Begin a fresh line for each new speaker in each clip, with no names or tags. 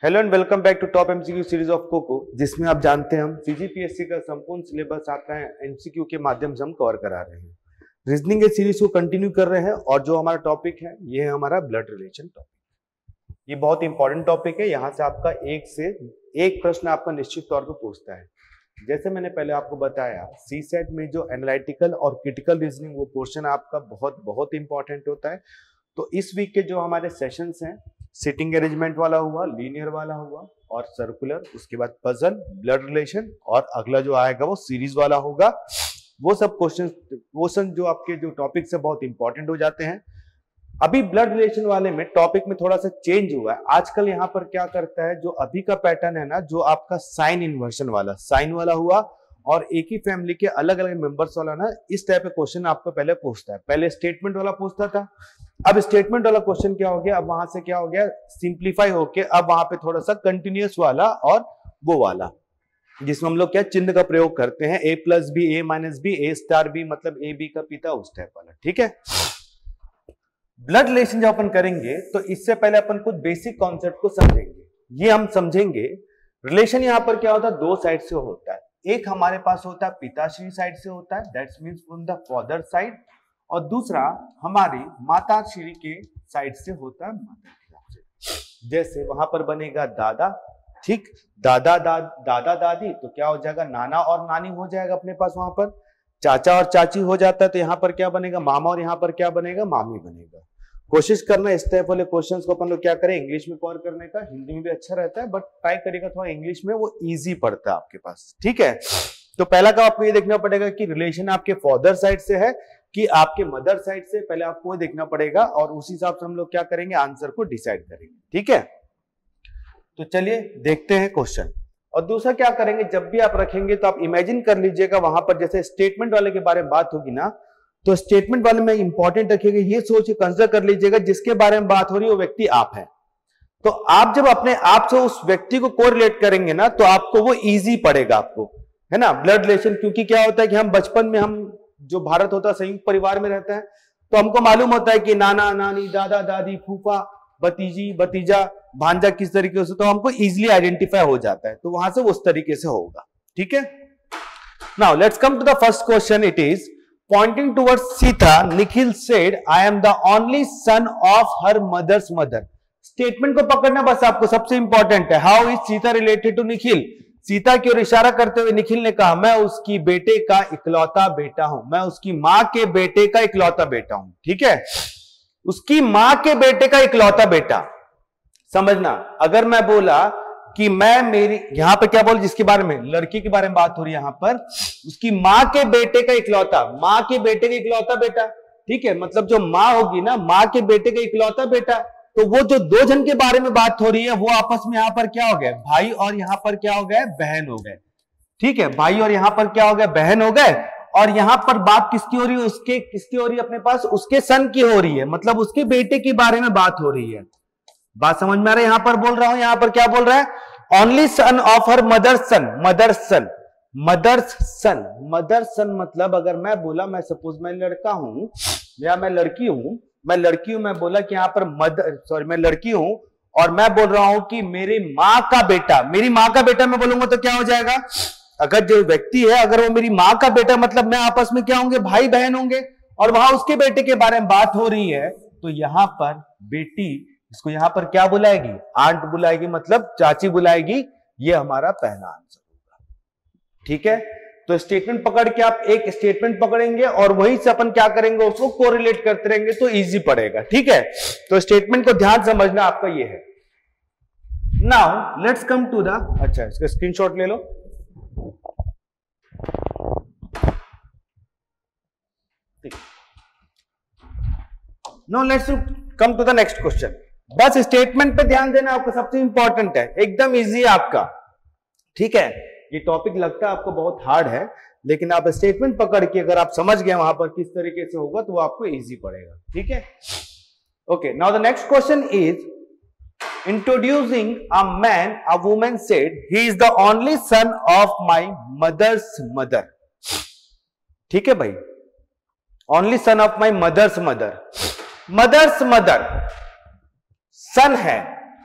Hello and welcome back to top MCQ series of Coco, जिसमें आप जानते हैं हम सीजीपीएससी का संपूर्ण सिलेबस आपका एमसीक्यू के माध्यम से हम कवर करा रहे हैं। रीजनिंग के सीरीज को कंटिन्यू कर रहे हैं और जो हमारा टॉपिक है ये है हमारा ब्लड रिलेशन टॉपिक। ये बहुत इंपॉर्टेंट टॉपिक है। यहाँ से आपका एक से एक प्रश्न आपका निश्चित तौर पर पूछता है। जैसे मैंने पहले आपको बताया, सी सेट में जो एनालिटिकल और क्रिटिकल रीजनिंग वो पोर्शन आपका बहुत बहुत इंपॉर्टेंट होता है। तो इस वीक के जो हमारे सेशंस हैं, सिटिंग अरेंजमेंट वाला हुआ, लीनियर वाला हुआ और सर्कुलर, उसके बाद पजल, ब्लड रिलेशन और अगला जो आएगा वो सीरीज वाला होगा। वो सब क्वेश्चन जो आपके जो टॉपिक से बहुत इंपॉर्टेंट हो जाते हैं। अभी ब्लड रिलेशन वाले में टॉपिक में थोड़ा सा चेंज हुआ है। आजकल यहाँ पर क्या करता है, जो अभी का पैटर्न है ना, जो आपका साइन इन्वर्शन वाला, साइन वाला हुआ और एक ही फैमिली के अलग अलग मेंबर्स वाला ना, इस टाइप का क्वेश्चन आपको पहले पूछता है। पहले स्टेटमेंट वाला पूछता था, अब स्टेटमेंट वाला क्वेश्चन क्या हो गया, अब वहां से क्या हो गया, सिंप्लीफाई होके अब वहां पे थोड़ा सा कंटिन्यूअस वाला और वो वाला, जिसमें हम लोग क्या चिन्ह का प्रयोग करते हैं, A plus B, A minus B, A star B, मतलब ए बी का पिता, उस टाइप वाला। ठीक है। ब्लड रिलेशन जब अपन करेंगे तो इससे पहले अपन कुछ बेसिक कॉन्सेप्ट को समझेंगे। ये हम समझेंगे रिलेशन यहां पर क्या होता है, दो साइड से होता है। एक हमारे पास होता है पिताश्री साइड से होता है, that's means from the father side, और दूसरा हमारी माताश्री के साइड से होता है, माता की साइड से। जैसे वहां पर बनेगा दादा, ठीक, दादा दादी, तो क्या हो जाएगा, नाना और नानी हो जाएगा अपने पास। वहां पर चाचा और चाची हो जाता है, तो यहाँ पर क्या बनेगा, मामा, और यहाँ पर क्या बनेगा, मामी बनेगा। कोशिश करना इस टाइप वाले क्वेश्चंस को अपन लोग क्या करें, इंग्लिश में कवर करने का। हिंदी में भी अच्छा रहता है, बट ट्राई करिएगा थोड़ा इंग्लिश में, वो इजी पड़ता है आपके पास। ठीक है। तो पहला का आपको ये देखना पड़ेगा कि रिलेशन आपके फादर साइड से है कि आपके मदर साइड से, पहले आपको ये देखना पड़ेगा और उस हिसाब से हम लोग क्या करेंगे, आंसर को डिसाइड करेंगे। ठीक है। तो चलिए देखते हैं क्वेश्चन। और दूसरा क्या करेंगे, जब भी आप रखेंगे तो आप इमेजिन कर लीजिएगा, वहां पर जैसे स्टेटमेंट वाले के बारे में बात होगी ना, तो स्टेटमेंट वाले में इंपॉर्टेंट रखिएगा, ये सोच के कंसिडर कर लीजिएगा जिसके बारे में बात हो रही है वो व्यक्ति आप है। तो आप जब अपने आप से उस व्यक्ति को कोरिलेट करेंगे ना, तो आपको वो इजी पड़ेगा, आपको, है ना, ब्लड रिलेशन। क्योंकि क्या होता है कि हम बचपन में, हम जो भारत होता है संयुक्त परिवार में रहता है, तो हमको मालूम होता है कि नाना नानी, दादा दादी, फूफा, भतीजी भतीजा, भांजा किस तरीके से, तो हमको इजीली आइडेंटिफाई हो जाता है। तो वहां से उस तरीके से होगा। ठीक है। Now let's come to the first question. It is pointing towards Sita, Nikhil said, "I am the only son of her mother's mother." Statement को पकड़ना बस आपको सबसे इंपॉर्टेंट है। How is Sita related to Nikhil? Sita की ओर इशारा करते हुए निखिल ने कहा, मैं उसकी बेटे का इकलौता बेटा हूं, मैं उसकी मां के बेटे का इकलौता बेटा हूं। ठीक है। उसकी मां के बेटे का इकलौता बेटा, समझना। अगर मैं बोला कि मैं मेरी, यहां पर क्या बोल, जिसके बारे में, लड़की के बारे में बात हो रही है, यहां पर उसकी मां के बेटे का इकलौता, मां के बेटे का इकलौता बेटा। ठीक है। मतलब जो मां होगी ना, मां के बेटे का इकलौता बेटा, तो वो जो दो जन के बारे में बात हो रही है वो आपस में यहां पर क्या हो गए, भाई, और यहां पर क्या हो गए, बहन हो गए। ठीक है। भाई और यहां पर क्या हो गए, बहन हो गए। और यहां पर बात किसकी हो रही है, उसके, किसकी हो रही है, अपने पास उसके सन की हो रही है, मतलब उसके बेटे के बारे में बात हो रही है। बात समझ में आ रहा है? यहां पर बोल रहा हूं, यहां पर क्या बोल रहा है, only son of her mother son, mother son, mother's son. Mother son मतलब अगर मैं बोला, मैं सपोज मैं लड़का हूं या मैं लड़की हूं, मैं बोला कि यहां पर मदर, सॉरी, मैं लड़की हूं और मैं बोल रहा हूं कि मेरी मां का बेटा, मेरी मां का बेटा मैं बोलूंगा तो क्या हो जाएगा, अगर जो व्यक्ति है अगर वो मेरी मां का बेटा, मतलब मैं आपस में क्या होंगे, भाई बहन होंगे, और वहां उसके बेटे के बारे में बात हो रही है, तो यहां पर बेटी, इसको यहां पर क्या बुलाएगी, आंट बुलाएगी, मतलब चाची बुलाएगी। ये हमारा पहला आंसर होगा। ठीक है। तो स्टेटमेंट पकड़ के आप एक स्टेटमेंट पकड़ेंगे और वही से अपन क्या करेंगे, उसको कोरिलेट करते रहेंगे तो इजी पड़ेगा। ठीक है। तो स्टेटमेंट को ध्यान समझना आपका ये है। Now let's come to the, अच्छा इसका स्क्रीनशॉट ले लो। Now let's come to the next question. बस स्टेटमेंट पे ध्यान देना, आपका सबसे इंपॉर्टेंट है, एकदम इजी है आपका। ठीक है। ये टॉपिक लगता है आपको बहुत हार्ड है, लेकिन आप स्टेटमेंट पकड़ के अगर आप समझ गए वहां पर किस तरीके से होगा, तो वो आपको इजी पड़ेगा। ठीक है। Okay. Now the next question is, introducing a man, a woman said, he is the only son of my mother's mother. ठीक है भाई, only son of my mother's mother. Mother's mother son है,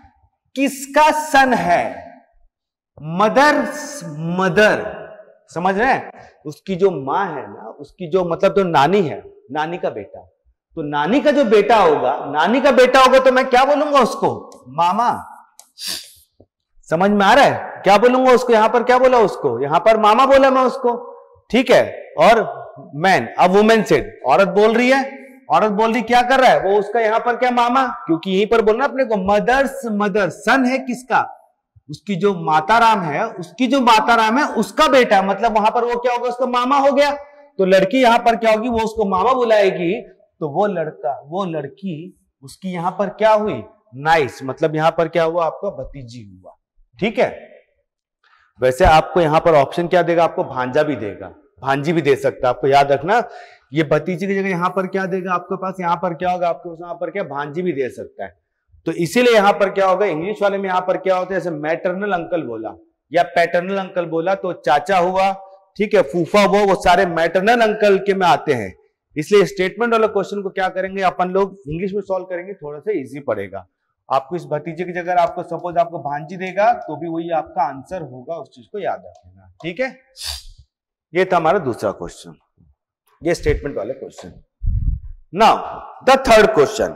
किसका सन है? Mother's mother, समझ रहे हैं? उसकी जो माँ है ना, उसकी जो मतलब जो नानी है, नानी का बेटा। तो नानी का जो बेटा होगा, नानी का बेटा होगा तो मैं क्या बोलूंगा उसको? मामा। समझ में आ रहा है? क्या बोलूंगा उसको? यहां पर क्या बोला उसको? यहां पर मामा बोला मैं उसको, ठीक है। और मैन, अब वुमेन सेड, औरत बोल रही है, औरत बोल रही क्या कर रहा है वो? उसका यहां पर क्या? मामा, क्योंकि यहीं पर बोलना अपने को मदर्स मदर। सन है किसका? उसकी जो माता राम है, उसकी जो माता राम है उसका बेटा, मतलब वहां पर वो क्या होगा? उसका मामा हो गया। तो लड़की यहां पर क्या होगी? वो उसको मामा बुलाएगी, तो वो लड़का, वो लड़की उसकी यहां पर क्या हुई? नाइस, मतलब यहां पर क्या हुआ? आपका भतीजी हुआ, ठीक है। वैसे आपको यहां पर ऑप्शन क्या देगा? आपको भांजा भी देगा, भांजी भी दे सकता है। आपको याद रखना, ये भतीजी की जगह यहां पर क्या देगा आपके पास? यहां पर क्या होगा आपके पास? यहां पर क्या? भांजी भी दे सकता है। तो इसीलिए यहां पर क्या होगा? इंग्लिश वाले में यहां पर क्या होता है? जैसे मैटरनल अंकल बोला या पैटर्नल अंकल बोला तो चाचा हुआ, ठीक है, फूफा हुआ, वो सारे मैटरनल अंकल के में आते हैं। इसलिए स्टेटमेंट वाला क्वेश्चन को क्या करेंगे अपन लोग? इंग्लिश में सॉल्व करेंगे, थोड़ा सा इजी पड़ेगा आपको। इस भतीजे की जगह आपको सपोज आपको भांजी देगा तो भी वही आपका आंसर होगा, उस चीज को याद रखना, ठीक है। ये था हमारा दूसरा क्वेश्चन, ये स्टेटमेंट वाले question. Now the third question.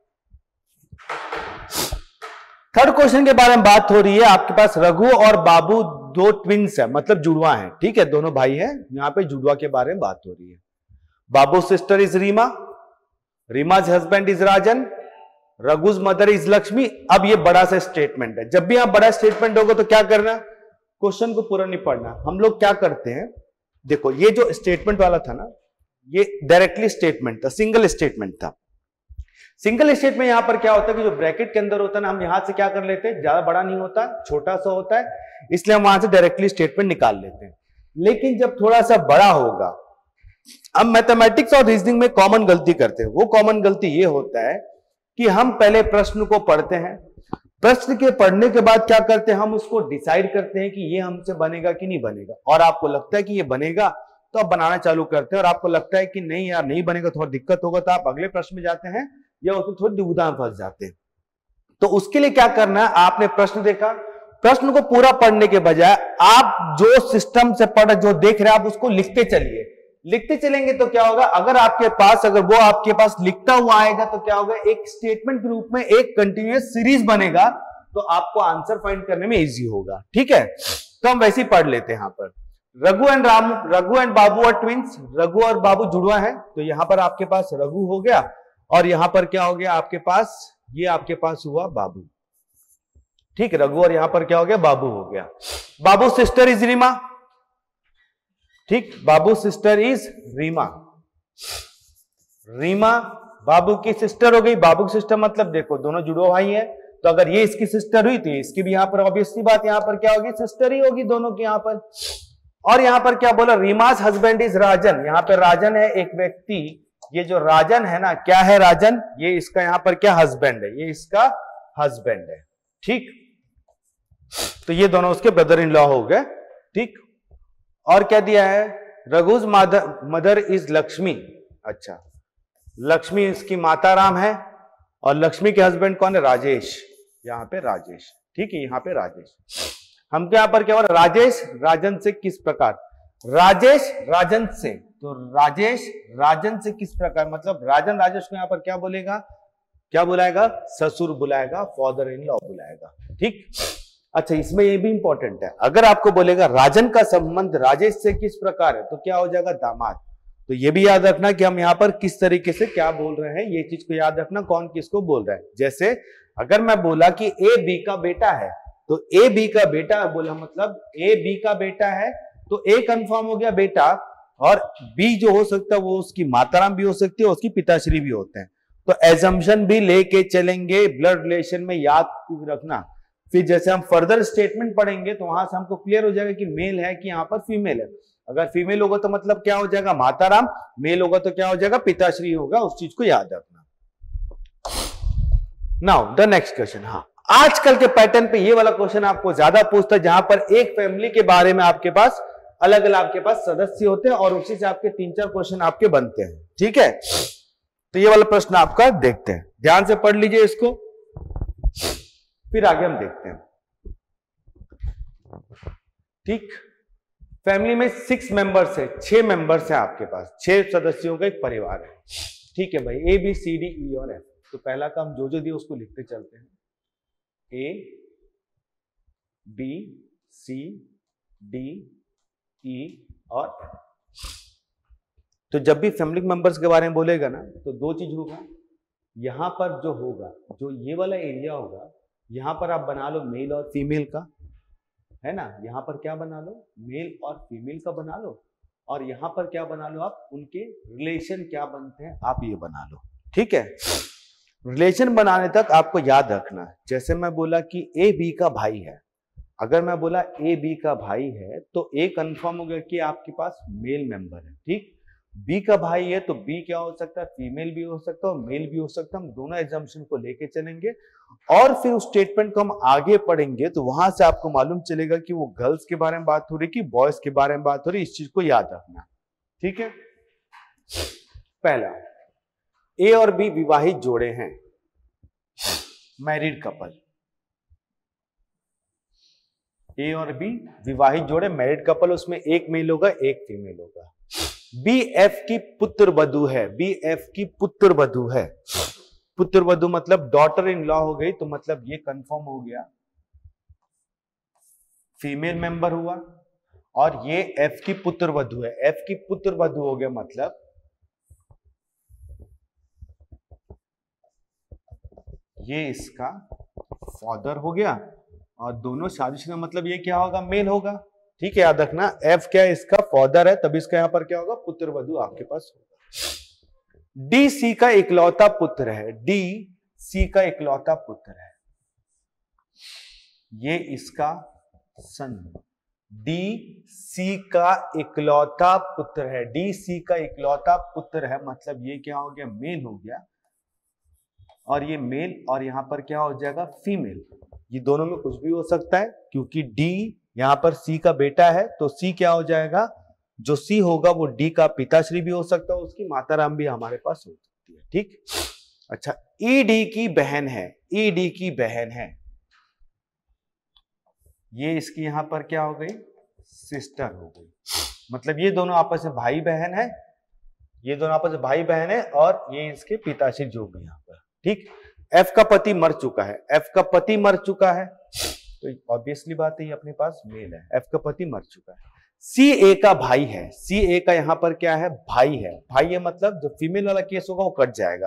Third question के बारे में बात हो रही है। आपके पास रघु और बाबू दो ट्विंस है, मतलब जुड़वा है, ठीक है, दोनों भाई हैं। यहां पे जुड़वा के बारे में बात हो रही है। Babu sister is Reema, Reema's husband is Rajan, Raghu's mother is Lakshmi. अब ये बड़ा सा स्टेटमेंट है। जब भी आप बड़ा स्टेटमेंट होगा तो क्या करना? क्वेश्चन को पूरा नहीं पढ़ना। हम लोग क्या करते हैं, देखो ये जो स्टेटमेंट वाला था ना, ये डायरेक्टली स्टेटमेंट था, सिंगल स्टेटमेंट था। सिंगल स्टेटमेंट यहां पर क्या होता है कि जो ब्रैकेट के अंदर होता है ना, हम यहां से क्या कर लेते हैं, ज्यादा बड़ा नहीं होता, छोटा सा होता है, इसलिए हम वहां से डायरेक्टली स्टेटमेंट निकाल लेते हैं। लेकिन जब थोड़ा सा बड़ा होगा, अब मैथमेटिक्स और रीजनिंग में कॉमन गलती करते हैं। वो कॉमन गलती ये होता है कि हम पहले प्रश्न को पढ़ते हैं, प्रश्न के पढ़ने के बाद क्या करते हैं, हम उसको डिसाइड करते हैं कि ये हमसे बनेगा कि नहीं बनेगा। और आपको लगता है कि ये बनेगा तो आप बनाना चालू करते हैं, और आपको लगता है कि नहीं यार नहीं बनेगा, थोड़ा दिक्कत होगा, तो आप अगले प्रश्न में जाते हैं या उसमें थोड़ी दुविधा में फंस जाते हैं। तो उसके लिए क्या करना है, आपने प्रश्न देखा, प्रश्न को पूरा पढ़ने के बजाय आप जो सिस्टम से पढ़, जो देख रहे हैं, आप उसको लिखते चलिए। लिखते चलेंगे तो क्या होगा, अगर आपके पास, अगर वो आपके पास लिखता हुआ आएगा तो क्या होगा, एक स्टेटमेंट के रूप में एक कंटिन्यूअस सीरीज बनेगा, तो आपको आंसर फाइंड करने में इजी होगा, ठीक है। तो हम वैसे ही पढ़ लेते हैं। यहां पर Raghu and Babu are twins, Raghu और बाबू जुड़वा है, तो यहां पर आपके पास रघु हो गया, और यहां पर क्या हो गया आपके पास, ये आपके पास हुआ बाबू, ठीक है, रघु, और यहां पर क्या हो गया, बाबू हो गया। बाबू सिस्टर इज रीमा, ठीक, बाबू सिस्टर इज रीमा, रीमा बाबू की सिस्टर हो गई। बाबू की सिस्टर मतलब देखो दोनों जुड़ो भाई है, तो अगर ये इसकी सिस्टर हुई तो इसकी भी यहां पर ऑब्वियसली बात यहां पर क्या होगी, सिस्टर ही होगी दोनों की यहां पर। और यहां पर क्या बोला, रीमा's हस्बैंड इज राजन, यहां पर राजन है एक व्यक्ति, ये जो राजन है ना, क्या है राजन, ये इसका यहां पर क्या हस्बैंड है, ये इसका हस्बैंड है, ठीक। तो ये दोनों उसके ब्रदर इन लॉ हो गए, ठीक। और क्या दिया है, रघु's मदर इज लक्ष्मी, अच्छा, लक्ष्मी इसकी माता राम है, और लक्ष्मी के हस्बैंड कौन है, राजेश, यहां पे राजेश, ठीक है, यहां पे राजेश। हमको यहां पर क्या हो रहा है, राजेश राजन से किस प्रकार, राजेश राजन से, तो राजेश राजन से किस प्रकार, मतलब राजन राजेश को यहां पर क्या बोलेगा, क्या बुलाएगा, ससुर बुलाएगा, फादर इन लॉ बुलाएगा, ठीक। अच्छा, इसमें ये भी इंपॉर्टेंट है, अगर आपको बोलेगा राजन का संबंध राजेश से किस प्रकार है, तो क्या हो जाएगा, दामाद। तो ये भी याद रखना कि हम यहाँ पर किस तरीके से क्या बोल रहे हैं, ये चीज को याद रखना, कौन किसको बोल रहा है। जैसे अगर मैं बोला कि ए बी का बेटा है, तो ए बी का बेटा बोला मतलब ए बी का बेटा है, तो ए कंफर्म हो गया बेटा, और बी जो हो सकता है वो उसकी माताराम भी हो सकती है, उसकी पिताश्री भी होते हैं। तो एजम्पशन भी लेके चलेंगे, ब्लड रिलेशन में याद रखना। फिर जैसे हम फर्दर स्टेटमेंट पढ़ेंगे तो वहां से हमको क्लियर हो जाएगा कि मेल है कि यहाँ पर फीमेल है। अगर फीमेल होगा तो मतलब क्या हो जाएगा, माताराम, मेल होगा तो क्या हो जाएगा, पिताश्री होगा, उस चीज को याद रखना। Now the next question. हाँ, आजकल के पैटर्न पे ये वाला क्वेश्चन आपको ज्यादा पूछता है, जहां पर एक फैमिली के बारे में आपके पास अलग अलग आपके पास सदस्य होते हैं, और उसी से आपके 3-4 क्वेश्चन आपके बनते हैं, ठीक है। तो ये वाला प्रश्न आपका देखते हैं, ध्यान से पढ़ लीजिए इसको। फिर आगे हम देखते हैं। ठीक, फैमिली में 6 मेंबर्स है, 6 मेंबर्स है आपके पास, 6 सदस्यों का एक परिवार है। ठीक है भाई, A B C D E और एफ। तो पहला काम जो दिया उसको लिखते चलते हैं, A B C D E और एफ। तो जब भी फैमिली मेंबर्स के बारे में बोलेगा ना तो दो चीज होगा, यहां पर जो होगा, जो ये वाला एरिया होगा, यहां पर आप बना लो मेल और फीमेल का, है ना, यहां पर क्या बना लो, मेल और फीमेल का बना लो, और यहां पर क्या बना लो आप, उनके रिलेशन क्या बनते हैं आप ये बना लो। ठीक है, रिलेशन बनाने तक आपको याद रखना है, जैसे मैं बोला कि ए बी का भाई है, अगर मैं बोला ए बी का भाई है तो ए कंफर्म हो गया कि आपके पास मेल मेंबर है। ठीक, बी का भाई है तो बी क्या हो सकता है, फीमेल भी हो सकता है और मेल भी हो सकता है। हम दोनों एग्जाम्पशन को लेके चलेंगे और फिर उस स्टेटमेंट को हम आगे पढ़ेंगे तो वहां से आपको मालूम चलेगा कि वो गर्ल्स के बारे में बात हो रही कि बॉयज के बारे में बात हो रही। इस चीज को याद रखना। ठीक है, पहला, ए और बी विवाहित जोड़े हैं, मैरिड कपल। ए और बी विवाहित जोड़े, मैरिड कपल, उसमें एक मेल होगा एक फीमेल होगा। बी एफ की पुत्र वधू है, बी एफ की पुत्र वधू है। पुत्र वधू मतलब डॉटर इन लॉ हो गई, तो मतलब ये कंफर्म हो गया फीमेल मेंबर हुआ, और ये एफ की पुत्र वधू है, एफ की पुत्र वधू हो गया मतलब ये इसका फादर हो गया, और दोनों शादीशुदा मतलब ये क्या होगा, मेल होगा। ठीक है, याद रखना, एफ क्या है, इसका फादर है, तभी इसका यहां पर क्या होगा, पुत्र वधू आपके पास होगा। डी सी का इकलौता पुत्र है, डी सी का इकलौता पुत्र है, ये इसका सन, डी सी का इकलौता पुत्र है, डी सी का इकलौता पुत्र है मतलब ये क्या हो गया, मेल हो गया, और ये मेल, और यहां पर क्या हो जाएगा, फीमेल। ये दोनों में कुछ भी हो सकता है, क्योंकि डी यहां पर सी का बेटा है, तो सी क्या हो जाएगा, जो सी होगा वो डी का पिताश्री भी हो सकता है, उसकी माताराम भी हमारे पास हो सकती है। ठीक, अच्छा, ई डी की बहन है, ई डी की बहन है, ये इसकी यहां पर क्या हो गई, सिस्टर हो गई, मतलब ये दोनों आपस में भाई बहन है, ये दोनों आपस में भाई बहन है, और ये इसके पिताश्री जो भी यहां पर। ठीक, एफ का पति मर चुका है, एफ का पति मर चुका है, तो ऑब्वियसली बात है ये अपने पास मेल है, एफ का पति मर चुका है। सी ए का भाई है, सी ए का यहां पर क्या है, भाई है, भाई है मतलब जो फीमेल वाला केस होगा वो कट जाएगा,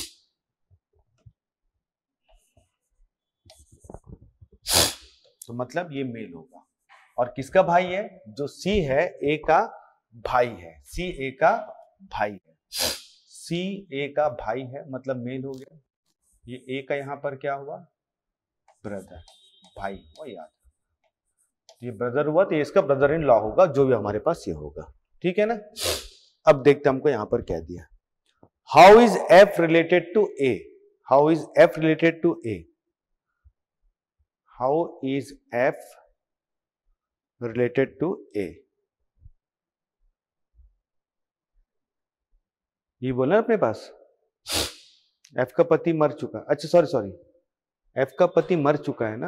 तो मतलब ये मेल होगा। और किसका भाई है, जो सी है, ए का भाई है, सी ए का भाई है, सी ए का भाई है मतलब मेल हो गया। ये ए का यहां पर क्या हुआ, ब्रदर, भाई, वो याद, ये ब्रदर हुआ तो ये इसका ब्रदर इन लॉ होगा, जो भी हमारे पास ये होगा। ठीक है ना, अब देखते हैं हमको यहां पर कह दिया, how is F related to A, how is F related to A, how is F related to A, ये बोला अपने पास, एफ का पति मर चुका, अच्छा सॉरी, एफ का पति मर चुका है ना,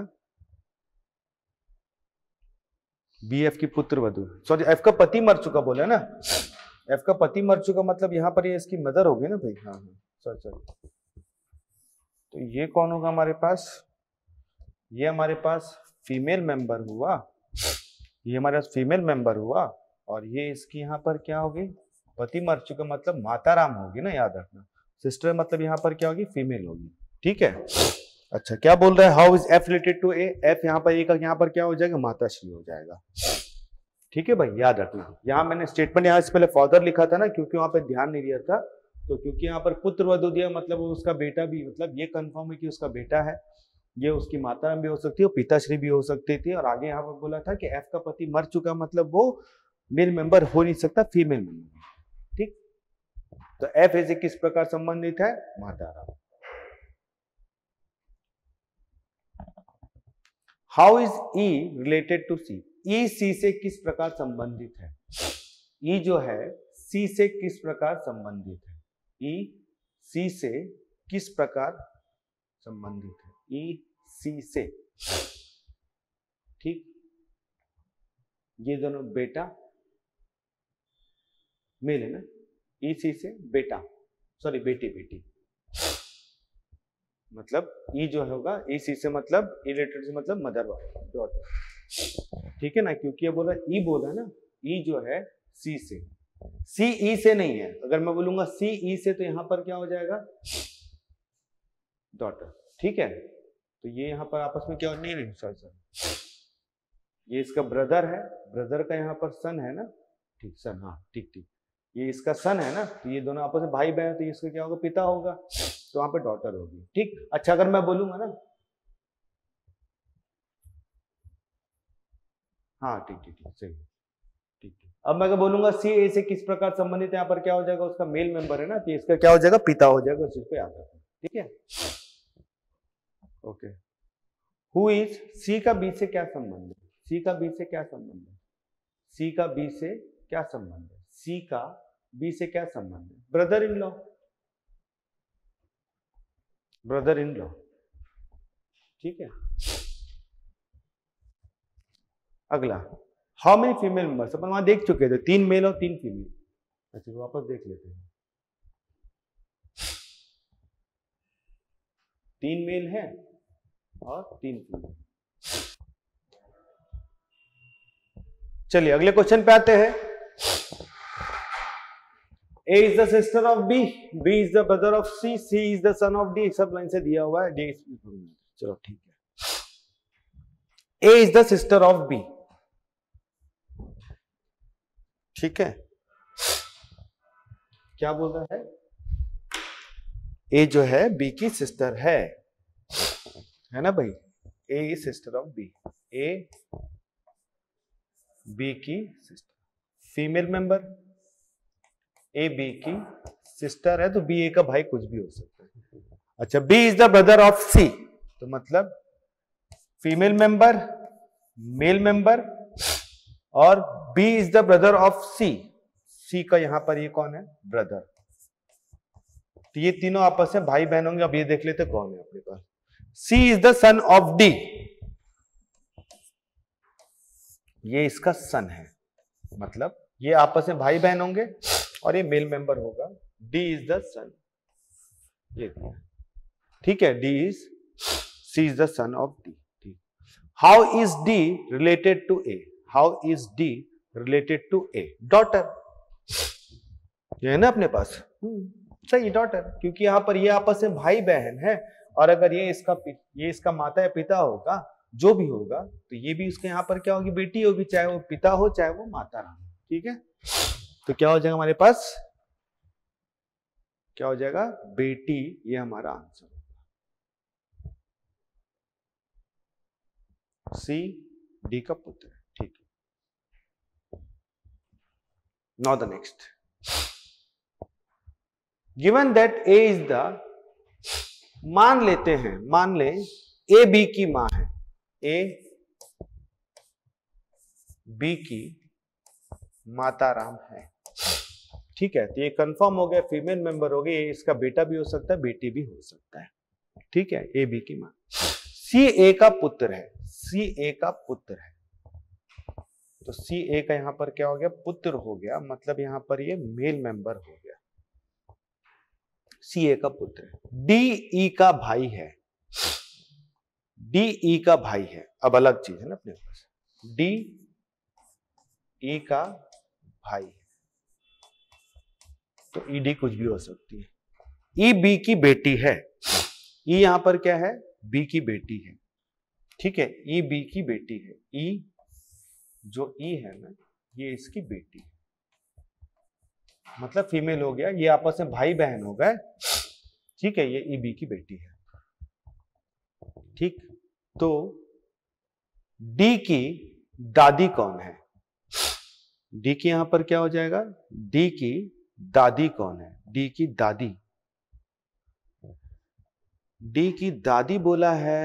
बी एफ की पुत्र वधू, सॉरी एफ का पति मर चुका बोला ना, एफ का पति मर चुका मतलब यहां पर ये इसकी मदर होगी ना भाई, हाँ सॉरी, तो ये कौन होगा हमारे पास, ये हमारे पास फीमेल मेंबर हुआ, ये हमारे पास फीमेल मेंबर हुआ, और ये इसकी यहां पर क्या होगी, पति मर चुका मतलब माता राम होगी ना, याद रखना, सिस्टर मतलब यहां पर क्या होगी, फीमेल होगी। ठीक है, अच्छा क्या बोल रहा है, how is F related to A, F यहां पर ए का यहां पर क्या हो जाएगा, माताश्री हो जाएगा। ठीक है भाई, याद रखना, यहां मैंने स्टेटमेंट यहां से पहले फादर लिखा था ना, क्योंकि वहां पे ध्यान नहीं दिया था, तो क्योंकि यहाँ पर पुत्र वधू दिया मतलब उसका बेटा भी, मतलब ये कंफर्म है कि उसका बेटा है, ये उसकी माता भी हो सकती है और पिताश्री भी हो सकती थी, और आगे यहाँ पर बोला था कि एफ का पति मर चुका मतलब वो मेल मेंबर हो नहीं सकता, फीमेल मेंबर। ठीक, तो एफ से किस प्रकार संबंधित है, माता Ram. How is E related to C, E C से किस प्रकार संबंधित है, ई जो है सी से किस प्रकार संबंधित है, ई सी से किस प्रकार संबंधित है, ई सी से, ठीक, ये दोनों बेटा मेल है ना, ई सी से बेटा, सॉरी बेटी, बेटी मतलब ई जो होगा ई सी से मतलब ई रिलेटेड से मतलब मदर डॉटर, ठीक है ना, क्योंकि ये बोला ई बोला ना, ई जो है सी से, सी ई से नहीं है। अगर मैं बोलूंगा सी ई से तो यहां पर क्या हो जाएगा, डॉटर, ठीक है। तो ये यहां पर आपस में क्या नहीं, सॉरी सॉरी, ये इसका ब्रदर है, ब्रदर का यहां पर सन है ना, ठीक, सन, हाँ ठीक ठीक, ये इसका सन है ना, तो ये दोनों आपस में भाई बहन, तो इसका क्या होगा, पिता होगा, तो वहां पे डॉटर होगी, ठीक। अच्छा अगर मैं बोलूंगा ना, हाँ ठीक ठीक ठीक, सही, ठीक ठीक। अब मैं बोलूंगा सी ए से किस प्रकार संबंधित है, यहाँ पर क्या हो जाएगा, उसका मेल मेंबर है ना, तो इसका क्या हो जाएगा, पिता हो जाएगा, उस पे याद रखना, ठीक है। ओके, हु इज, सी का बी से क्या संबंध है, सी का बी से क्या संबंध है, सी का बी से क्या संबंध है, सी का बी से क्या संबंध है, brother in law, brother in law, ठीक है। अगला, हाउ मेनी फीमेल मेंबर्स, अपन वहां देख चुके थे, 3 मेल और 3 फीमेल। अच्छा वापस देख लेते हैं, 3 मेल है और 3 फीमेल। चलिए अगले क्वेश्चन पे आते हैं। A is the sister of B, B is the brother of C, C is the son of D, सब लाइन से दिया हुआ है, D चलो ठीक है। A is the sister of B, ठीक है, क्या बोल रहा है, A जो है B की सिस्टर है ना भाई, A is sister of B, A B की sister, female member, A B की सिस्टर है, तो बी ए का भाई कुछ भी हो सकता है। अच्छा, B is the brother of C, तो मतलब फीमेल मेंबर, मेल मेंबर, और B is the brother of C, C का यहां पर ये कौन है, ब्रदर, तो ये तीनों आपस में भाई बहन होंगे। अब ये देख लेते कौन है अपने पास, C is the son of D, ये इसका सन है, मतलब ये आपस में भाई बहन होंगे और ये मेल मेंबर होगा, डी इज द सन, ये ठीक है, D is, C is the son of D, ठीक। How is D related to A, how is D related to A, daughter, ये है ना अपने पास, सही, डॉटर, क्योंकि यहां पर ये आपस में भाई बहन है, और अगर ये इसका माता या पिता होगा, जो भी होगा, तो ये भी उसके यहाँ पर क्या होगी, बेटी होगी, चाहे वो पिता हो चाहे वो माता ना हो, ठीक है। तो क्या हो जाएगा हमारे पास, क्या हो जाएगा, बेटी, ये हमारा आंसर होगा, सी डी का पुत्र, ठीक है। Now the next, given that A is the, मान लेते हैं, मान ले ए बी की मां है, ए बी की माता राम है, ठीक है, तो ये कंफर्म हो गया, फीमेल मेंबर हो गई, इसका बेटा भी हो सकता है, बेटी भी हो सकता है, ठीक है, ए बी की मां, सी ए का पुत्र है, सी ए का पुत्र है, तो सी ए का यहां पर क्या हो गया, पुत्र हो गया, मतलब यहां पर ये मेल मेंबर हो गया, सी ए का पुत्र है। डी ई का भाई है, डी ई का भाई है, अब अलग चीज है ना अपने पास, डी ई का भाई है, तो ई डी कुछ भी हो सकती है। ई बी की बेटी है, ई यहां पर क्या है, बी की बेटी है, ठीक है, ई बी की बेटी है, ई जो ई है ना, ये इसकी बेटी है, मतलब फीमेल हो गया, ये आपस में भाई बहन हो गए, ठीक है, ये ई बी की बेटी है, ठीक। तो डी की दादी कौन है, डी की यहां पर क्या हो जाएगा, डी की दादी कौन है, डी की दादी, डी की दादी बोला है,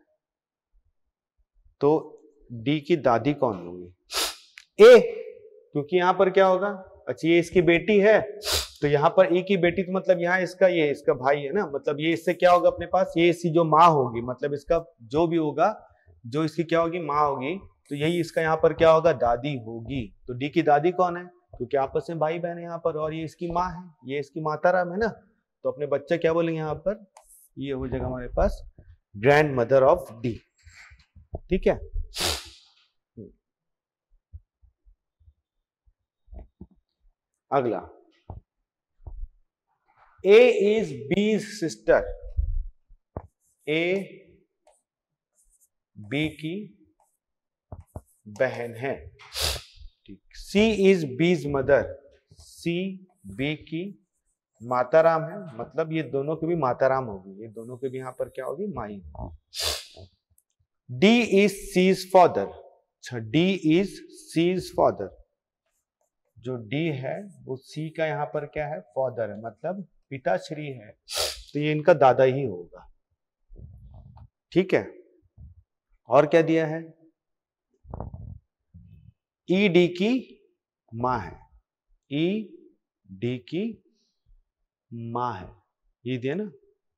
तो डी की दादी कौन होगी, ए, क्योंकि यहां पर क्या होगा, अच्छा ये इसकी बेटी है, तो यहाँ पर ए की बेटी, तो मतलब यहाँ इसका ये इसका भाई है ना, मतलब ये इससे क्या होगा अपने पास, ये इसकी जो माँ होगी, मतलब इसका जो भी होगा, जो इसकी क्या होगी, माँ होगी, तो यही इसका यहाँ पर क्या होगा, दादी होगी। तो डी की दादी कौन है, क्योंकि आपस में भाई बहन है यहाँ पर, और ये इसकी माँ है, ये इसकी माताराम है ना। तो अपने बच्चे क्या बोलेंगे यहाँ पर, ये हो जाएगा हमारे पास ग्रैंड मदर ऑफ डी। ठीक है, अगला, A is B's sister, A B की बहन है। ठीक, C is B's mother, C B की माताराम है, मतलब ये दोनों की भी माताराम होगी, ये दोनों के भी यहां पर क्या होगी, माई। D is C's father, अच्छा D is C's father, जो D है वो C का यहाँ पर क्या है, फादर है, मतलब पिताश्री है, तो ये इनका दादा ही होगा। ठीक है, और क्या दिया है, E D की माँ है, E D की माँ है, ये दिया ना।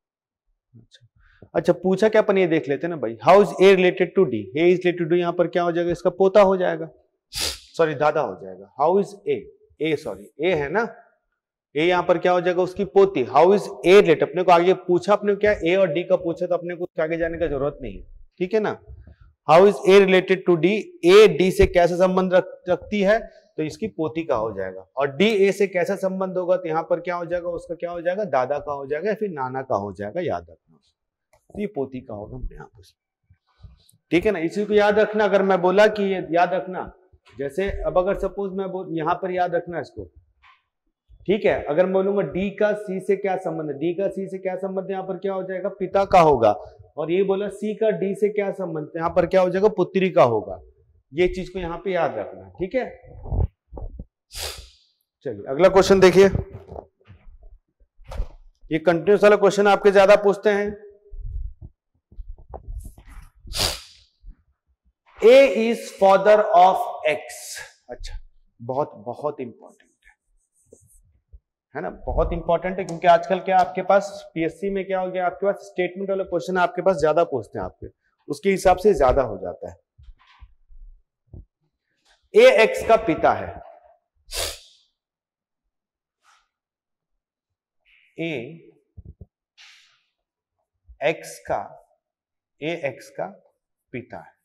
अच्छा पूछा क्या, अपन ये देख लेते हैं ना भाई, how is A related to D, A is related to, यहाँ पर क्या हो जाएगा, इसका पोता हो जाएगा, सॉरी दादा हो जाएगा। How is A sorry A है ना, ए यहाँ पर क्या हो जाएगा, उसकी पोती। हाउ इज ए रिलेटेड, अपने को आगे पूछा, अपने को क्या ए और डी का पूछा, तो अपने को आगे जाने का जरूरत नहीं है। ठीक है ना, how is A related to D, A D से कैसा संबंध रखती है, तो इसकी पोती का हो जाएगा। और डी ए से कैसा संबंध होगा, तो यहाँ पर क्या हो जाएगा, उसका क्या हो जाएगा, दादा का हो जाएगा या फिर नाना का हो जाएगा, याद रखना, तो ये पोती का होगा अपने यहाँ पर। ठीक है ना, इसी को याद रखना। अगर मैं बोला कि ये याद रखना, जैसे अब अगर सपोज मैं यहाँ पर याद रखना इसको, ठीक है, अगर मैं बोलूंगा डी का सी से क्या संबंध है, डी का सी से क्या संबंध है, यहाँ पर क्या हो जाएगा, पिता का होगा। और ये बोला सी का डी से क्या संबंध है, यहाँ पर क्या हो जाएगा, पुत्री का होगा। ये चीज को यहाँ पे याद रखना। ठीक है, चलिए अगला क्वेश्चन देखिए, ये कंटिन्यूस वाला क्वेश्चन आपके ज्यादा पूछते हैं। A is father of X, अच्छा बहुत बहुत इंपॉर्टेंट है ना, बहुत इंपॉर्टेंट है, क्योंकि आजकल क्या आपके पास पीएससी में क्या हो गया, आपके पास स्टेटमेंट वाला क्वेश्चन आपके पास ज्यादा पूछते हैं, आपके उसके हिसाब से ज्यादा हो जाता है। ए एक्स का पिता है, ए एक्स का पिता है,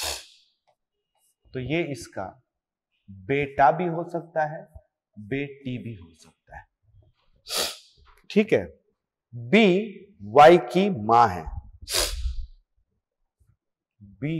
तो ये इसका बेटा भी हो सकता है, बेटी भी हो सकता है। ठीक है, बी वाई की मां है, बी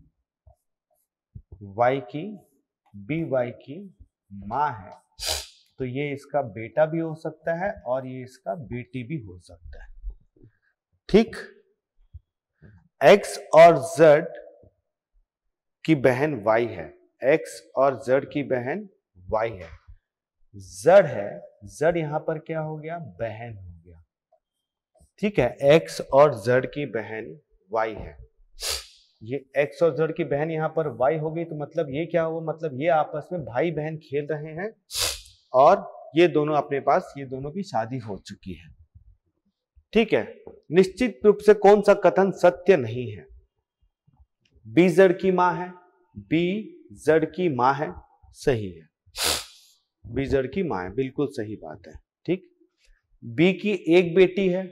वाई की मां है, तो ये इसका बेटा भी हो सकता है और ये इसका बेटी भी हो सकता है। ठीक, एक्स और जेड की बहन वाई है, एक्स और जेड की बहन वाई है, जेड है, जेड यहां पर क्या हो गया, बहन हो गया। ठीक है, एक्स और जेड की बहन वाई है, ये एक्स और जेड की बहन यहां पर वाई हो गई, तो मतलब ये क्या हुआ, मतलब ये आपस में भाई बहन खेल रहे हैं और ये दोनों अपने पास, ये दोनों की शादी हो चुकी है। ठीक है, निश्चित रूप से कौन सा कथन सत्य नहीं है, बी जेड की मां है, बी जेड की मां है, सही है, बी जेड की मां है, बिल्कुल सही बात है। ठीक, बी की एक बेटी है,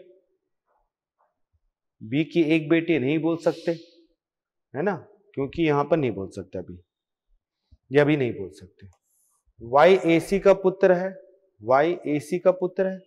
बी की एक बेटी नहीं बोल सकते है ना, क्योंकि यहां पर नहीं बोल सकते अभी, यह भी नहीं बोल सकते। वाई ए सी का पुत्र है, वाई ए सी का पुत्र है,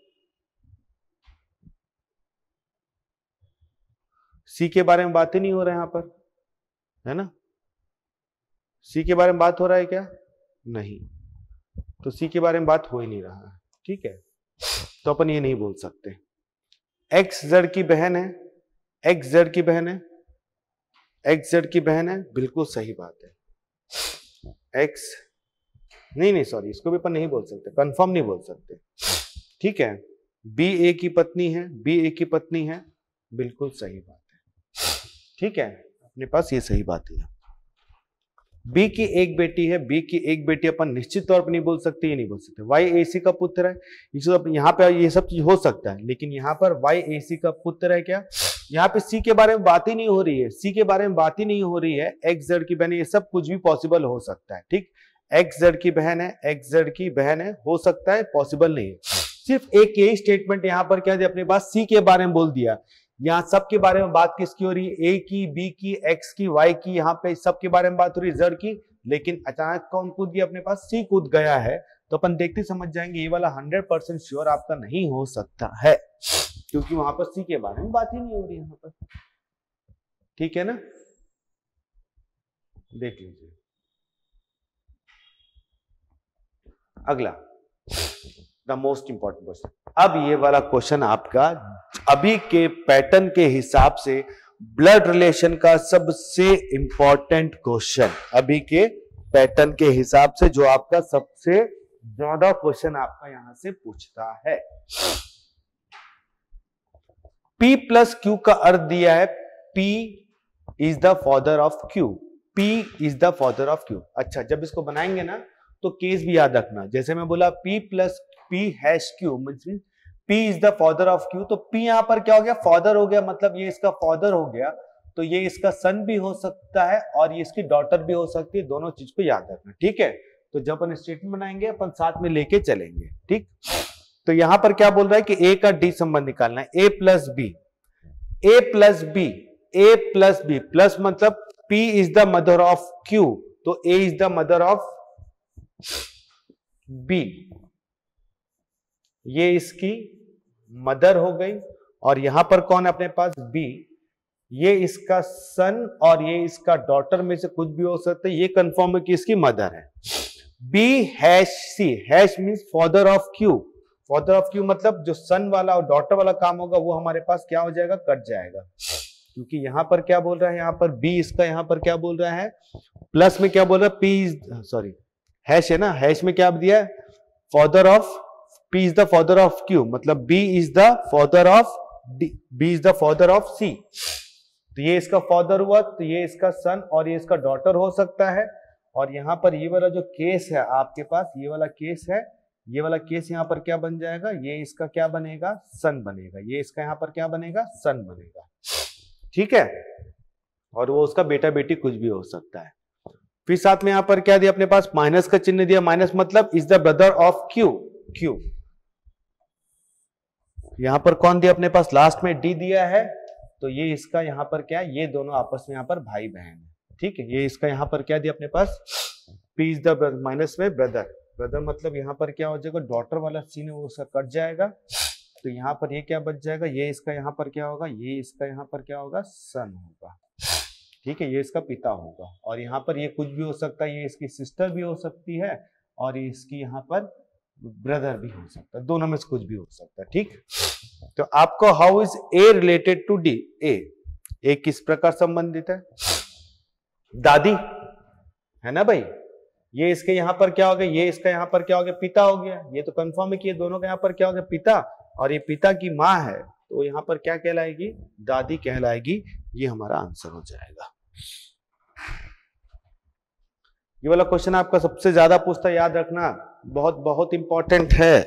सी के बारे में बात ही नहीं हो रहा है यहां पर, है ना, सी के बारे में बात हो रहा है क्या, नहीं, तो सी के बारे में बात हो ही नहीं रहा है। ठीक है, तो अपन ये नहीं बोल सकते। एक्स जेड की बहन है, एक्स जेड की बहन है, एक्स जेड की बहन है, बिल्कुल सही बात है। एक्स नहीं सॉरी, इसको भी अपन नहीं बोल सकते, कंफर्म नहीं बोल सकते। ठीक है, बी ए की पत्नी है, बी ए की पत्नी है, बिल्कुल सही बात है। ठीक है, अपने पास ये सही बात है। बी की एक बेटी है, बी की एक बेटी अपन निश्चित तौर पर नहीं बोल सकते, ये नहीं बोल सकते। वाई ए सी का पुत्र है, यहाँ पे ये सब चीज हो सकता है, लेकिन यहाँ पर वाई ए सी का पुत्र है क्या? यहाँ पे सी के बारे में बात ही नहीं हो रही है, सी के बारे में बात ही नहीं हो रही है। एक्स जेड की बहन, ये सब कुछ भी पॉसिबल हो सकता है, ठीक। एक्स जेड की बहन है, एक्स जेड की बहन है, हो सकता है, पॉसिबल नहीं है। सिर्फ एक यही स्टेटमेंट यहाँ पर क्या दिया अपने पास, सी के बारे में बोल दिया। यहाँ सबके बारे में बात किसकी हो रही है? ए की, बी की, एक्स की, वाई की, यहाँ पे सबके बारे में बात हो रही है, जेड की। लेकिन अचानक कौन कूद गया अपने पास? सी कूद गया है। तो अपन देखते समझ जाएंगे ये वाला 100% श्योर आपका नहीं हो सकता है, क्योंकि वहां पर सी के बारे में बात ही नहीं हो रही है यहाँ पर। ठीक है ना, देख लीजिए अगला, द मोस्ट इंपॉर्टेंट क्वेश्चन। अब ये वाला क्वेश्चन आपका अभी के पैटर्न के हिसाब से ब्लड रिलेशन का सबसे इंपॉर्टेंट क्वेश्चन, अभी के पैटर्न के हिसाब से जो आपका सबसे ज्यादा क्वेश्चन आपका यहां से पूछता है। P प्लस क्यू का अर्थ दिया है, P is the father of Q, P is the father of Q। अच्छा, जब इसको बनाएंगे ना तो केस भी याद रखना, जैसे मैं बोला P plus P hash Q means P is the father of Q, तो P यहां पर क्या हो गया? फादर हो गया, मतलब ये इसका फादर हो गया, तो ये इसका सन भी हो सकता है और ये इसकी डॉटर भी हो सकती है, दोनों चीज को याद रखना, ठीक है। तो जब अपन स्टेटमेंट बनाएंगे अपन साथ में लेके चलेंगे, ठीक। तो यहां पर क्या बोल रहा है कि ए का डी संबंध निकालना है, A plus B, A plus B, A plus B, plus मतलब P is the mother of Q, तो A is the mother of B, ये इसकी मदर हो गई। और यहां पर कौन है अपने पास? B, ये इसका सन और ये इसका डॉटर में से कुछ भी हो सकता है, ये कंफर्म है कि इसकी मदर है। B hash C, hash means father of Q, father of Q मतलब जो सन वाला और डॉटर वाला काम होगा वो हमारे पास क्या हो जाएगा? कट जाएगा, क्योंकि यहां पर क्या बोल रहा है, यहां पर B इसका यहां पर क्या बोल रहा है, प्लस में क्या बोल रहा है? P इज सॉरी हैश है ना, हैश में क्या दिया है? Father of P is the father of Q, मतलब B is the father of D, B is the father of C। तो ये इसका फादर हुआ, तो ये इसका सन और ये इसका डॉटर हो सकता है। और यहां पर ये वाला जो केस है आपके पास, ये वाला केस है, ये वाला केस यहां पर क्या बन जाएगा? ये इसका क्या बनेगा? सन बनेगा, ये इसका यहां पर क्या बनेगा? सन बनेगा, ठीक है। और वो उसका बेटा बेटी कुछ भी हो सकता है। फिर साथ में यहां पर क्या दिया अपने पास? माइनस का चिन्ह दिया, माइनस मतलब is the brother of Q, Q। यहां पर कौन दिया अपने पास? लास्ट में D दिया है, तो ये इसका यहां पर क्या है? ये दोनों आपस में यहां पर भाई बहन है, ठीक है। ये इसका यहां पर क्या दिया अपने पास? P इज द माइनस में ब्रदर, ब्रदर मतलब यहां पर क्या हो जाएगा? डॉटर वाला सीन वो उसका कट जाएगा, तो यहां पर ये क्या बच जाएगा? ये इसका यहां पर क्या होगा? ये इसका यहां पर क्या होगा? सन होगा, ठीक है, ये इसका पिता होगा। और यहाँ पर ये कुछ भी हो सकता है, ये इसकी सिस्टर भी हो सकती है और ये इसकी यहाँ पर ब्रदर भी हो सकता है, दोनों में से कुछ भी हो सकता है, ठीक। तो आपको how is A related to D? A किस प्रकार संबंधित है? दादी है ना भाई, ये इसके यहां पर क्या हो गया? ये इसका यहां पर क्या हो गया? पिता हो गया। ये तो कंफर्म है कि ये दोनों के यहां पर क्या हो गया? पिता, और ये पिता की मां है, तो यहां पर क्या कहलाएगी? दादी कहलाएगी। ये हमारा आंसर हो जाएगा। ये वाला क्वेश्चन आपका सबसे ज्यादा पूछता है, याद रखना, बहुत बहुत इंपॉर्टेंट है।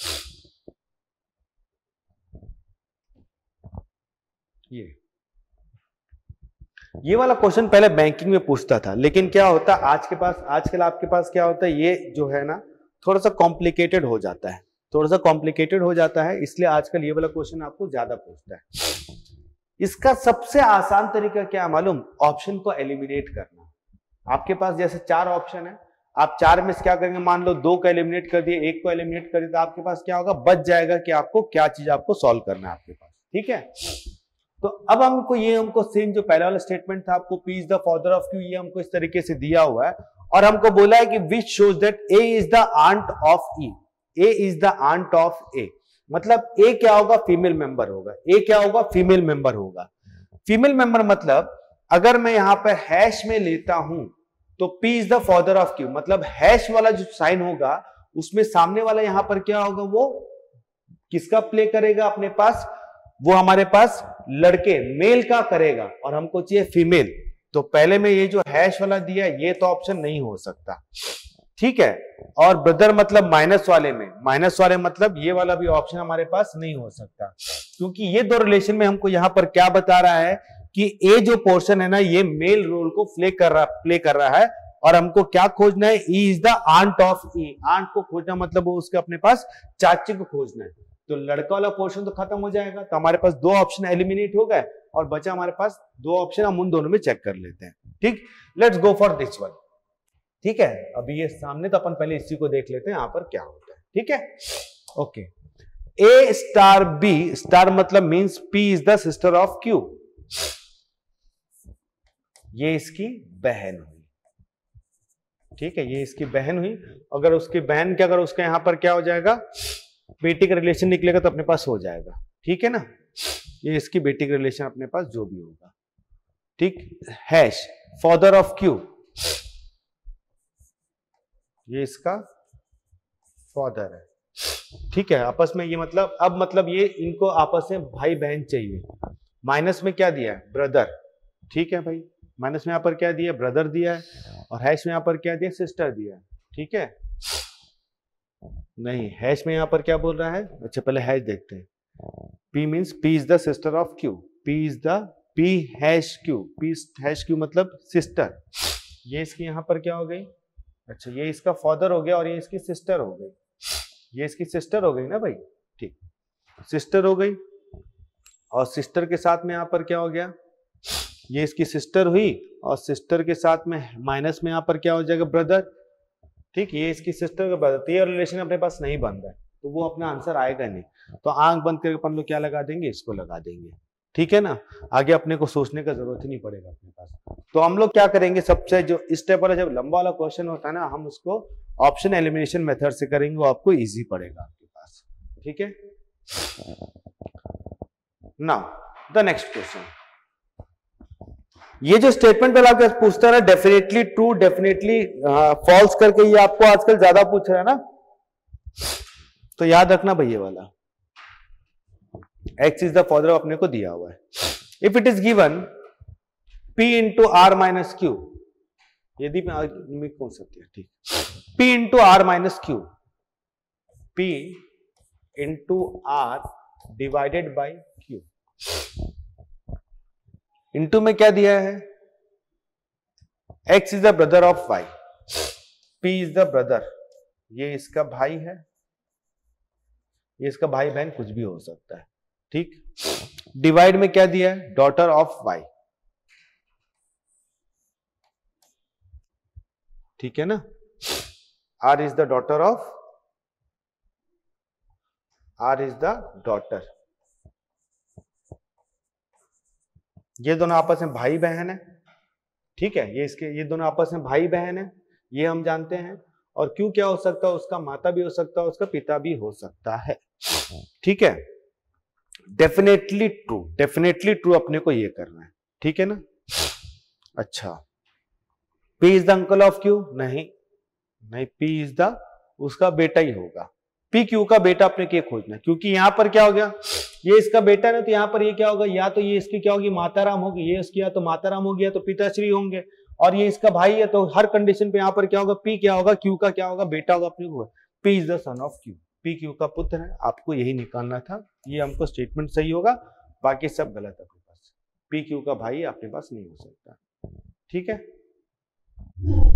ये वाला क्वेश्चन पहले बैंकिंग में पूछता था, लेकिन क्या होता है आजकल आपके पास क्या होता है, ये जो है ना थोड़ा सा कॉम्प्लिकेटेड हो जाता है, थोड़ा सा कॉम्प्लिकेटेड हो जाता है, इसलिए आजकल ये वाला क्वेश्चन आपको ज्यादा पूछता है। इसका सबसे आसान तरीका क्या है मालूम? ऑप्शन को एलिमिनेट करना। आपके पास जैसे 4 ऑप्शन है, आप 4 में से क्या करेंगे? मान लो 2 को एलिमिनेट कर दिए, 1 को एलिमिनेट कर दिए, तो आपके पास क्या होगा? बच जाएगा कि आपको क्या चीज आपको सॉल्व करना है आपके पास, ठीक है। तो अब हमको सेम जो पहला वाला स्टेटमेंट था, आपको P is the father of Q, ये हमको इस तरीके से दिया हुआ है, और हमको बोला है कि which shows that A is the aunt of E, A is the aunt of A, मतलब A क्या होगा? फीमेल मेंबर होगा। A क्या होगा? फीमेल मेंबर होगा। फीमेल मेंबर मतलब अगर मैं यहां पर हैश में लेता हूं तो P is the father of Q, मतलब हैश वाला जो साइन होगा उसमें सामने वाला यहां पर क्या होगा? वो किसका प्ले करेगा अपने पास? वो हमारे पास लड़के मेल का करेगा, और हमको चाहिए फीमेल, तो पहले में ये जो हैश वाला दिया ये तो ऑप्शन नहीं हो सकता, ठीक है। और ब्रदर मतलब माइनस वाले में, माइनस वाले मतलब ये वाला भी ऑप्शन हमारे पास नहीं हो सकता, क्योंकि ये दो रिलेशन में हमको यहां पर क्या बता रहा है कि ए जो पोर्शन है ना ये मेल रोल को प्ले कर रहा है, और हमको क्या खोजना है, E is the aunt of E. Aunt को खोजना मतलब वो उसके अपने पास चाची को खोजना है। तो लड़का वाला पोर्शन तो खत्म हो जाएगा, तो हमारे पास दो ऑप्शन एलिमिनेट हो गए और बचा हमारे पास दो ऑप्शन, हम उन दोनों में चेक कर लेते हैं। ठीक, let's go for this one. ठीक है, अभी ये सामने तो अपन पहले इसी को देख लेते हैं यहां पर क्या होता है। ठीक है, okay. A star B star मतलब means P is the sister of Q. ये इसकी बहन हुई, ठीक है, ये इसकी बहन हुई। अगर उसकी बहन के अगर उसका यहां पर क्या हो जाएगा, बेटी का रिलेशन निकलेगा तो अपने पास हो जाएगा। ठीक है ना, ये इसकी बेटी का रिलेशन अपने पास जो भी होगा। ठीक, हैश फादर ऑफ क्यू, ये इसका फादर है। ठीक है, आपस में ये मतलब अब मतलब ये इनको आपस में भाई बहन चाहिए। माइनस में क्या दिया है, ब्रदर। ठीक है भाई, माइनस में यहां पर क्या दिया, ब्रदर दिया है, और हैश में यहां पर क्या दिया, सिस्टर दिया है। ठीक है, नहीं हैश में यहां पर क्या बोल रहा है, अच्छा पहले हैश देखते हैं। P means P is the sister of Q, P is the P hash Q, P hash Q मतलब सिस्टर। ये इसकी यहां पर क्या हो गई, अच्छा ये इसका फादर हो गया और ये इसकी सिस्टर हो गई, ये इसकी सिस्टर हो गई ना भाई। ठीक, सिस्टर हो गई, और सिस्टर के साथ में यहां पर क्या हो गया, ये इसकी सिस्टर हुई, और सिस्टर के साथ में माइनस में यहां पर क्या हो जाएगा, ब्रदर। ठीक, ये इसकी सिस्टर का ब्रदर, तो ये रिलेशन अपने पास नहीं बन रहा है, तो वो अपना आंसर आएगा नहीं। तो आंख बंद करके अपन लोग क्या लगा देंगे, इसको लगा देंगे। ठीक है ना, आगे अपने को सोचने का जरूरत ही नहीं पड़ेगा अपने पास। तो हम लोग क्या करेंगे, सबसे जो स्टेप वाला जब लंबा वाला क्वेश्चन होता है ना, हम उसको ऑप्शन एलिमिनेशन मेथड से करेंगे, वो आपको इजी पड़ेगा आपके पास। ठीक है, नाउ द नेक्स्ट क्वेश्चन। ये जो स्टेटमेंट पहले आपके पूछता है ना, डेफिनेटली ट्रू डेफिनेटली फॉल्स करके, ये आपको आजकल ज्यादा पूछ रहा है ना, तो याद रखना भाई ये वाला x इज द फादर अपने को दिया हुआ है। If it is given p into R minus Q, यदि कौन सकती है, ठीक, p into R minus Q, p into R divided by Q. Into में क्या दिया है, x is the brother of y, p is the brother, ये इसका भाई है, ये इसका भाई बहन कुछ भी हो सकता है। ठीक, डिवाइड में क्या दिया है, डॉटर ऑफ y। ठीक है ना, r is the daughter of, r is the daughter. ये दोनों आपस में भाई बहन है। ठीक है, ये दोनों आपस में भाई बहन है, ये हम जानते हैं। और क्यों क्या हो सकता है, उसका माता भी हो सकता है, उसका पिता भी हो सकता है। ठीक है, डेफिनेटली ट्रू अपने को ये करना है। ठीक है ना, अच्छा P is the uncle of Q, नहीं P इज द उसका बेटा ही होगा। P Q का बेटा अपने के खोजना है, क्योंकि यहां पर क्या हो गया, ये इसका बेटा ना, तो यहां पर ये क्या होगा, या तो ये इसकी क्या होगी, माताराम होगी, ये इसकी या तो माताराम होगी या तो पिताश्री होंगे, और ये इसका भाई है, तो हर कंडीशन पे यहां पर क्या होगा, P क्या होगा, Q का क्या होगा, बेटा होगा अपने को। P is the son of Q, P Q का पुत्र है, आपको यही निकालना था। ये हमको स्टेटमेंट सही होगा, बाकी सब गलत है अपने पास। P Q का भाई अपने पास नहीं हो सकता। ठीक है।